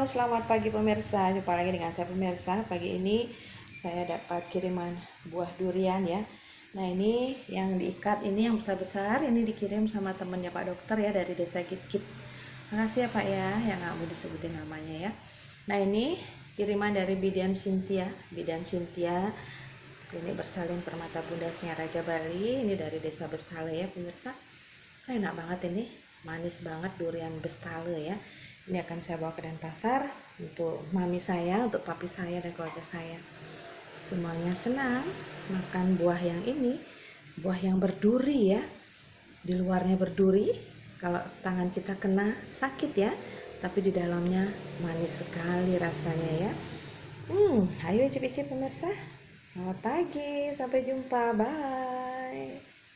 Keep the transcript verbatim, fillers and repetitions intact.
selamat pagi pemirsa. Jumpa lagi dengan saya pemirsa. Pagi ini saya dapat kiriman buah durian ya. Nah, ini yang diikat, ini yang besar-besar, ini dikirim sama temennya Pak Dokter ya, dari Desa Gitkit. Makasih ya Pak ya, yang nggak mau disebutin namanya ya. Nah, ini kiriman dari Bidan Cynthia. Bidan Cynthia, ini bersalin permata Bunda Singaraja Bali. Ini dari Desa Bestale ya pemirsa. Enak banget ini, manis banget durian Bestale ya. Ini akan saya bawa ke Denpasar untuk mami saya, untuk papi saya dan keluarga saya. Semuanya senang makan buah yang ini, buah yang berduri ya. Di luarnya berduri, kalau tangan kita kena sakit ya, tapi di dalamnya manis sekali rasanya ya. Hmm, ayo icip-icip pemirsa. Selamat pagi, sampai jumpa, bye.